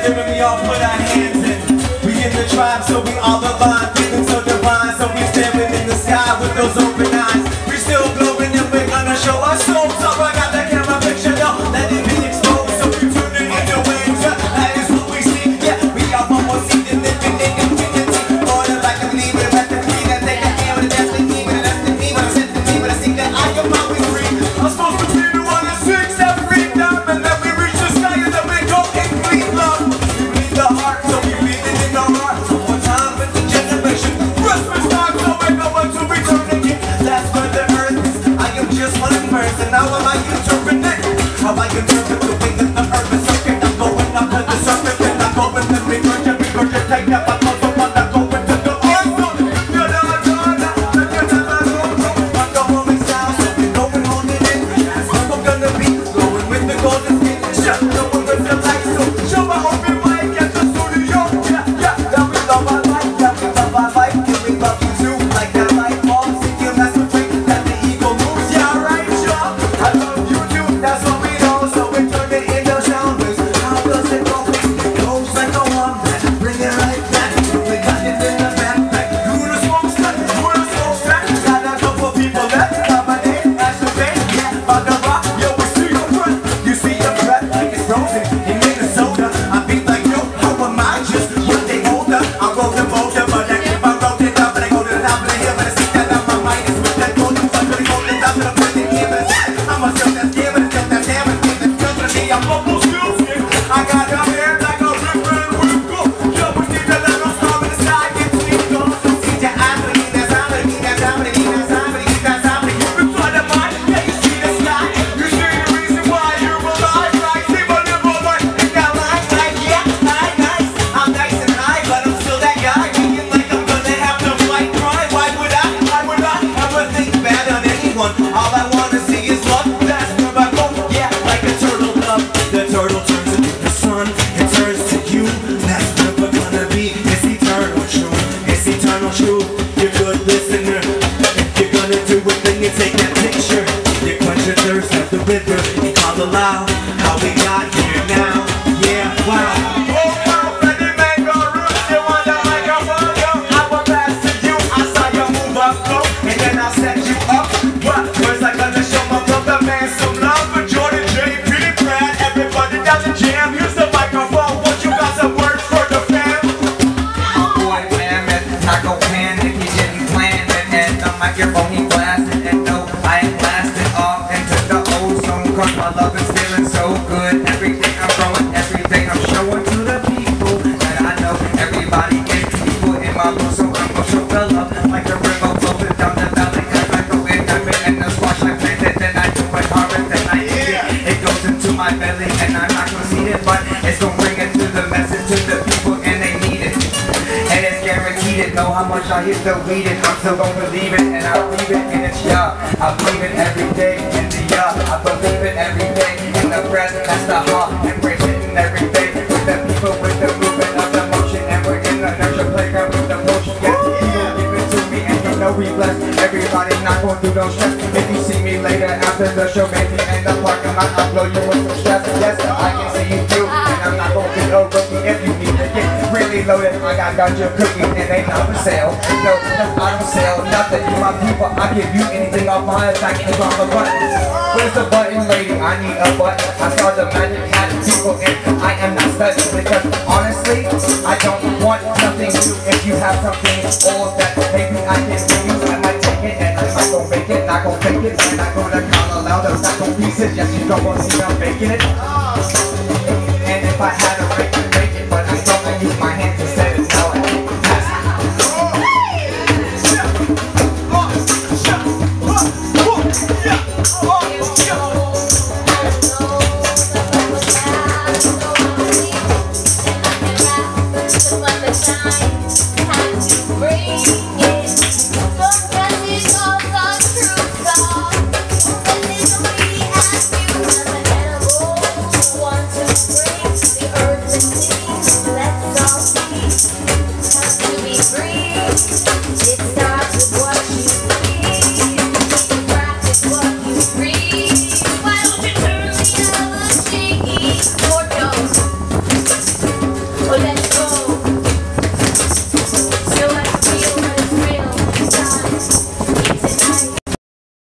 and we all put our hands in. We in the tribe, so we all align, feeling so divine. So we staring in the sky with those open eyes. We still glowing and we're gonna show our soul. So I got the camera picture, no, let it be exposed. So we turn it into waves, that is what we see. Yeah, we are one more seed and living in infinity. Order like a believer, that's the key that they can hear with a destiny, with a destiny, with a destiny, with a seed that I am always free. I'm supposed to be the one that seeks that freedom, and then we reach the sky and then we go and bleed love. We bleed the heart, so we bleed it in our heart. One time with the generation, Christmas time, so we're going to return again. That's where the earth is. I am just one person. How am I interpreting? How I interpret the way that the earth is circuit. I'm going up to the surface and I'm going to regurgitate up. I'm also gonna go into the earth. I'm the homing style, so we're going on it in. That's what we're gonna be, going with the golden skin. Shut the one with the light, so show my open mic at the studio. Yeah, that we love our life, that we love our life, and we love you too. Like that light falls in you, that's the way that the ego moves. Yeah, right, y'all. I love you too, that's what we know. So we turn it into sounders. How does it go? It goes like a wombat. Bring it right back. We got it in the backpack. Do the smoke stack, do the smoke stack. Got a couple people left. Got my name, that's the thing. Yeah, on the rock, yo, we see your breath. You see your breath like it's frozen in Minnesota. I be like, yo, how am I just what they older? I roll the boulder, but I keep on rolling up, but I go to the top of the hill, but I see that on my mind is with that golden sun, but I go to the top of the mountain, yeah, but I'm a still that damn it, still that damn it, still that good to me, I'm almost skills, I got a hair like a river and we go, yo, we see the little star in the sky, get to me, go, so see your eyes, but that's how many, that's how many, that's how many, that's how many, you can fly the mind, yeah, you see the sky, you see the reason why you're alive, right, see my little light, in that line, like, yeah, nice, I'm nice and high, but I'm still that guy, feeling like I'm gonna have to fight crime, why would I ever think bad on anyone, all I wanna see is love, that's where I go, yeah, like a turtle dove, the turtle turns into the sun, it turns to you, that's where we're gonna be, it's eternal truth, you're a good listener, if you're gonna do it, then you take that picture, you quench your thirst at the river, you call aloud, how we got here now, yeah, wow. And then I'll set you up. What? Words like gonna show my brother man some love for Jordan, JP, Brad, everybody down the jam. Here's the microphone. What you got some words for the fam? Boy, wham it, taco pan if you didn't plan it. And the microphone he blasted. And no, I ain't blasted off into the ozone. Cause my love is feeling so good. Every day I'm growing, every day I'm showing to the people that I know. Everybody is people in my world, so I'm gonna show the love like the river flows down the valley. Cause I go in the mid and the squash I plant it. Then I do my harvest and I eat it. It goes into my belly and I'm not gonna see it, but it's gonna bring it to the message to the people and they need it. And it's guaranteed it. Know how much I hit the weed and I'm still gonna believe it. And I believe it in its I believe it every day in the I believe it every day in the breath. That's the heart and we're hitting every day with the people, with the movement of the motion. And we're in the nurture playground with the motion. Yes, people give it to me and you know we blessed. Everybody not going through no stress. If you see me later after the show, maybe in the parking lot, I'll blow you with some stress. Yes, I can see you too, and I'm not gonna be no rookie. If you need to get really loaded, I got your cookie and they not for sale. No, cause I don't sell nothing. You my people, I give you anything off my attack and drop a button. Where's the button, lady? I need a button. I saw the magic hat people and I am not studying because honestly, I don't want nothing new. If you have something old that maybe I can use, I might take it and I might go make it. Not gonna fake it, and I go to call aloud. I'm not gonna piece it. Yes, you don't want to see I'm faking it.